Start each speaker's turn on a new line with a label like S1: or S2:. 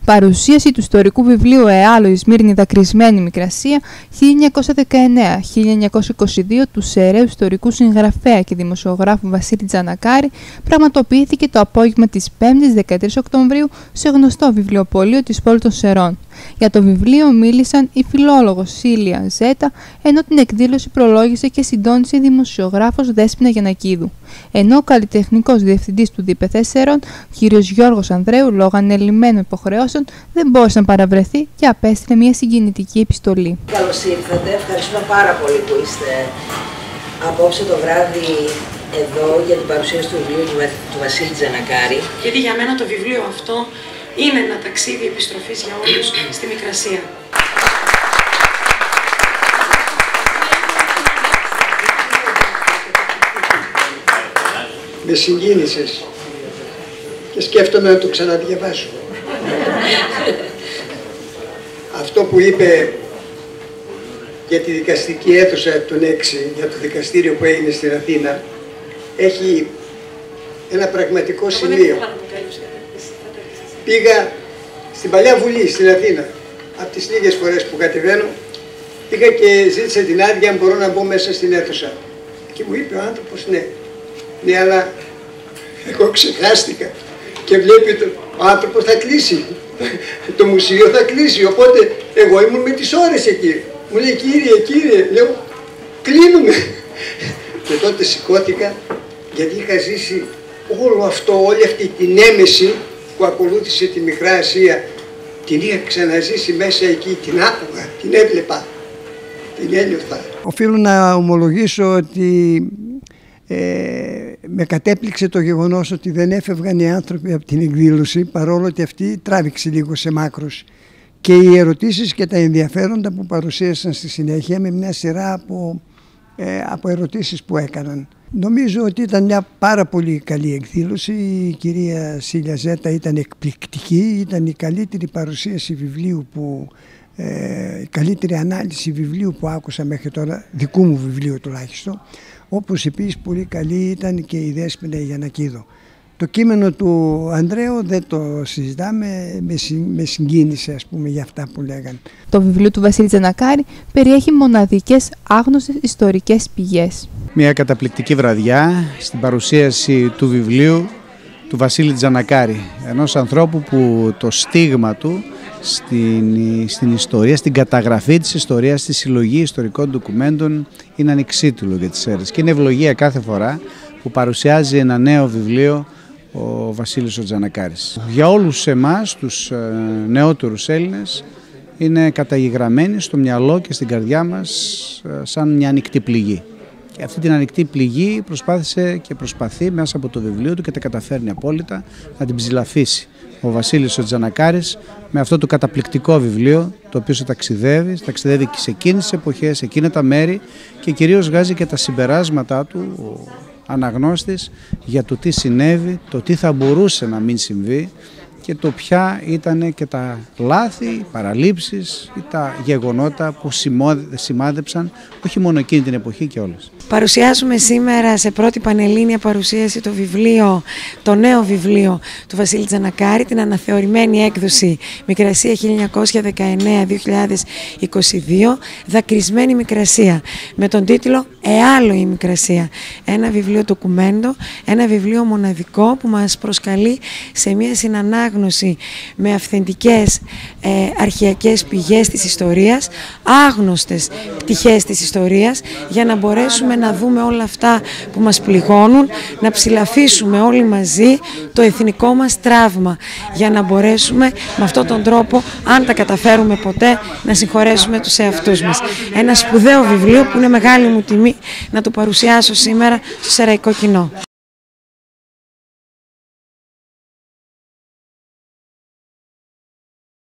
S1: Παρουσίαση του ιστορικού βιβλίου «Εάλο, η Σμύρνη δακρυσμένη Μικρασία 1919-1922» του σεραίου ιστορικού συγγραφέα και δημοσιογράφου Βασίλη Τζανακάρη πραγματοποιήθηκε το απόγευμα της 5ης 13 Οκτωβρίου σε γνωστό βιβλιοπωλείο της πόλης των Σερών. Για το βιβλίο μίλησαν η φιλόλογος Σίλια Ζέτα, ενώ την εκδήλωση προλόγησε και συντόνισε η δημοσιογράφος Δέσποινα Γιαννακίδου. Ενώ ο καλλιτεχνικός διευθυντής του ΔΠΘ Σερών, κ. Γιώργος Ανδρέου, λόγω ανελημμένων υποχρεώσεων, δεν μπόρεσε να παραβρεθεί και απέστειλε μια συγκινητική επιστολή.
S2: Καλώς ήρθατε. Ευχαριστούμε πάρα πολύ που είστε απόψε το βράδυ εδώ για την παρουσίαση του βιβλίου του Βασίλη Τζανακάρη.
S3: Γιατί για μένα το βιβλίο αυτό είναι ένα ταξίδι επιστροφής για όλους στη Μικρασία.
S4: Με συγκίνησες και σκέφτομαι να το ξαναδιαβάσω. Αυτό που είπε για τη δικαστική αίθουσα των 6, για το δικαστήριο που έγινε στην Αθήνα, έχει ένα πραγματικό σημείο. Πήγα στην Παλιά Βουλή στην Αθήνα, από τις λίγες φορές που κατεβαίνω, πήγα και ζήτησα την άδεια αν μπορώ να μπω μέσα στην αίθουσα. Και μου είπε ο άνθρωπος ναι, αλλά εγώ ξεχάστηκα και βλέπει ο άνθρωπος θα κλείσει, το μουσείο θα κλείσει, οπότε εγώ ήμουν με τις ώρες εκεί. Μου λέει κύριε, λέω κλείνουμε. Και τότε σηκώθηκα γιατί είχα ζήσει όλο αυτό, όλη αυτή την έμεση που ακολούθησε τη Μικρά Ασία, την είχα ξαναζήσει μέσα εκεί, την άκουγα, την έβλεπα, την ένιωθα. Οφείλω να ομολογήσω ότι με κατέπληξε το γεγονός ότι δεν έφευγαν οι άνθρωποι από την εκδήλωση, παρόλο ότι αυτή τράβηξε λίγο σε μάκρος, και οι ερωτήσεις και τα ενδιαφέροντα που παρουσίασαν στη συνέχεια με μια σειρά από ερωτήσεις που έκαναν. Νομίζω ότι ήταν μια πάρα πολύ καλή εκδήλωση. Η κυρία Σίλια Ζέτα ήταν εκπληκτική, ήταν η καλύτερη παρουσίαση βιβλίου η καλύτερη ανάλυση βιβλίου που άκουσα μέχρι τώρα, δικού μου βιβλίου τουλάχιστον, όπως επίσης πολύ καλή ήταν και η Δέσποινα Γιαννακίδου. Το κείμενο του Ανδρέου δεν το συζητάμε, με συγκίνησε ας πούμε για αυτά που λέγαν.
S1: Το βιβλίο του Βασίλη Τζανακάρη περιέχει μοναδικές άγνωστες ιστορικές πηγές.
S5: Μια καταπληκτική βραδιά στην παρουσίαση του βιβλίου του Βασίλη Τζανακάρη, ενός ανθρώπου που το στίγμα του στην ιστορία, στην καταγραφή της ιστορίας, στη συλλογή ιστορικών ντοκουμέντων είναι ανεξίτηλο για τις αίρες και είναι ευλογία κάθε φορά που παρουσιάζει ένα νέο βιβλίο ο Βασίλης ο Τζανακάρης. Για όλους εμάς τους νεότερους Έλληνες είναι καταγεγραμμένη στο μυαλό και στην καρδιά μας σαν μια ανοιχτή πληγή. Και αυτή την ανοιχτή πληγή προσπάθησε και προσπαθεί μέσα από το βιβλίο του και τα καταφέρνει απόλυτα να την ψηλαφίσει ο Βασίλης ο Τζανακάρης με αυτό το καταπληκτικό βιβλίο, το οποίο σε ταξιδεύει και σε εκείνες τις εποχές, σε εκείνα τα μέρη, και κυρίως βγάζει και τα συμπεράσματά του ο αναγνώστης για το τι συνέβη, το τι θα μπορούσε να μην συμβεί και το ποια ήταν και τα λάθη, οι παραλήψεις ή τα γεγονότα που σημάδεψαν όχι μόνο εκείνη την εποχή και όλες.
S3: Παρουσιάζουμε σήμερα σε πρώτη πανελλήνια παρουσίαση το νέο βιβλίο του Βασίλη Τζανακάρη, την αναθεωρημένη έκδοση Μικρασία 1919-2022, δακρυσμένη Μικρασία, με τον τίτλο «Εάλο η Μικρασία». Ένα βιβλίο ντοκουμέντο, ένα βιβλίο μοναδικό που μας προσκαλεί σε μια συνανάγνωση με αυθεντικές αρχαιακές πηγές της ιστορίας, άγνωστες πτυχές της ιστορίας, για να μπορέσουμε να δούμε όλα αυτά που μας πληγώνουν, να ψηλαφίσουμε όλοι μαζί το εθνικό μας τραύμα, για να μπορέσουμε με αυτόν τον τρόπο, αν τα καταφέρουμε ποτέ, να συγχωρέσουμε τους εαυτούς μας. Ένα σπουδαίο βιβλίο που είναι μεγάλη μου τιμή να το παρουσιάσω σήμερα στο σεραϊκό κοινό.